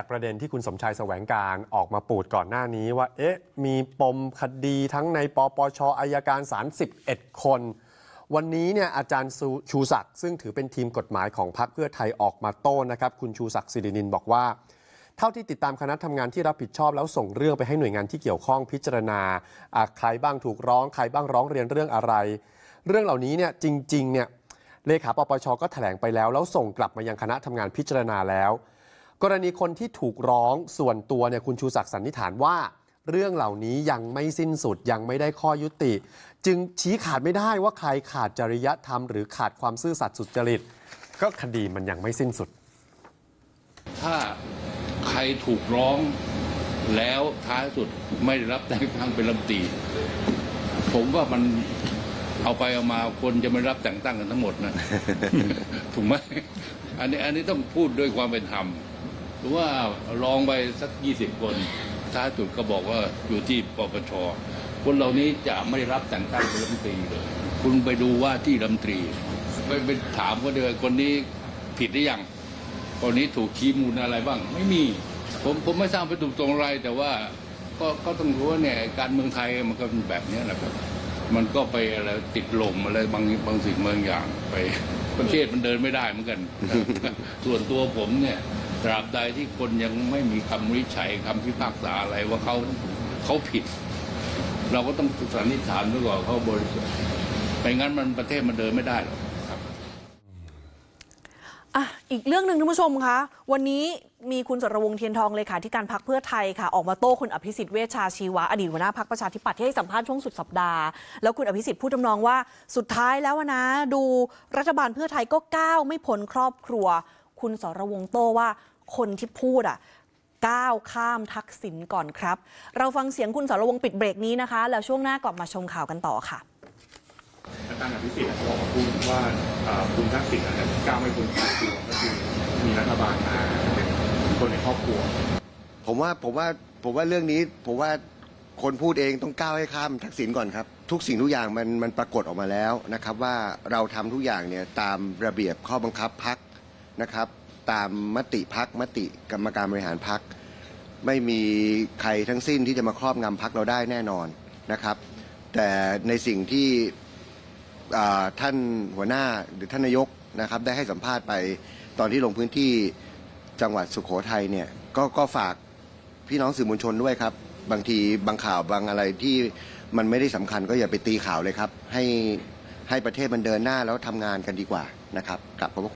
จากประเด็นที่คุณสมชายแสวงการออกมาปูดก่อนหน้านี้ว่ามีปมคดีทั้งในปปช.อัยการศาล11 คนวันนี้เนี่ยอาจารย์ชูศักดิ์ซึ่งถือเป็นทีมกฎหมายของพรรคเพื่อไทยออกมาโต้นะครับคุณชูศักดิ์สิรินินบอกว่าเท่าที่ติดตามคณะทำงานที่รับผิดชอบแล้วส่งเรื่องไปให้หน่วยงานที่เกี่ยวข้องพิจารณาใครบ้างถูกร้องใครบ้างร้องเรียนเรื่องอะไรเรื่องเหล่านี้เนี่ยจริงๆเนี่ยเลขาปปช.ก็แถลงไปแล้วส่งกลับมายังคณะทำงานพิจารณาแล้วกรณีคนที่ถูกร้องส่วนตัวเนี่ยคุณชูศักดิ์สันนิษฐานว่าเรื่องเหล่านี้ยังไม่สิ้นสุดยังไม่ได้ข้อยุติจึงชี้ขาดไม่ได้ว่าใครขาดจริยธรรมหรือขาดความซื่อสัตย์สุจริตก็คดีมันยังไม่สิ้นสุดถ้าใครถูกร้องแล้วท้ายสุดไม่ได้รับแต่งตั้งเป็นรัฐมนตรีผมว่ามันเอาไปเอามาคนจะไม่รับแต่งตั้งกันทั้งหมดนะ ถูกไหมอันนี้ต้องพูดด้วยความเป็นธรรมหรือว่าลองไปสัก20 คนท้ายสุดก็บอกว่าอยู่ที่ปปช.คนเหล่านี้จะไม่ได้รับแต่งตั้งเป็นรัฐมนตรีเลยคุณไปดูว่าที่รัฐมนตรีไปถามเขาเลยคนนี้ผิดหรือยังคนนี้ถูกชี้มูลอะไรบ้างไม่มีผมไม่ทราบไปถูกตรงอะไรแต่ว่าก็ต้องรู้ว่าเนี่ยการเมืองไทยมันก็เป็นแบบนี้แหละครับมันก็ไปอะไรติดลมอะไรบางสิ่งบางอย่างไปประเทศมันเดินไม่ได้เหมือนกัน ส่วนตัวผมเนี่ยตราบใดที่คนยังไม่มีคำวินิจฉัยคำพิพากษาอะไรว่าเขาผิดเราก็ต้องสันนิษฐานไว้ก่อนเขาบริสุทธิ์ไม่งั้นมันประเทศมันเดินไม่ได้หรอกครับอีกเรื่องหนึ่งท่านผู้ชมคะวันนี้มีคุณสรวงศ์เทียนทองเลขาธิการพรรคเพื่อไทยค่ะออกมาโต้คุณอภิสิทธิ์เวชชาชีวะอดีตหัวหน้าพรรคประชาธิปัตย์ที่ให้สัมภาษณ์ช่วงสุดสัปดาห์แล้วคุณอภิสิทธิ์พูดทำนองว่าสุดท้ายแล้วนะดูรัฐบาลเพื่อไทยก็ก้าวไม่พ้นครอบครัวคุณสรวงศ์โต้ว่าคนที่พูดก้าวข้ามทักษิณก่อนครับเราฟังเสียงคุณสรวงศ์ปิดเบรกนี้นะคะแล้วช่วงหน้ากลับมาชมข่าวกันต่อค่ะอาจารย์อภิสิทธิ์บอกมาพูดว่าคุณทักษิณก้าวไม่พ้นครอบครัวก็คือมีรัฐบาลมาเป็นคนในครอบครัวผมว่าเรื่องนี้ผมว่าคนพูดเองต้องก้าวให้ข้ามทักษิณก่อนครับทุกสิ่งทุกอย่างมันปรากฏออกมาแล้วนะครับว่าเราทำทุกอย่างเนี่ยตามระเบียบข้อบังคับพรรคนะครับตามมติพรรคมติกรรมการบริหารพรรคไม่มีใครทั้งสิ้นที่จะมาครอบงำพรรคเราได้แน่นอนนะครับแต่ในสิ่งที่ท่านหัวหน้าหรือท่านนายกนะครับได้ให้สัมภาษณ์ไปตอนที่ลงพื้นที่จังหวัดสุโขทัยเนี่ยก็ฝากพี่น้องสื่อมวลชนด้วยครับบางทีบางข่าวบางอะไรที่มันไม่ได้สำคัญก็อย่าไปตีข่าวเลยครับให้ประเทศมันเดินหน้าแล้วทำงานกันดีกว่านะครับกลับขอบ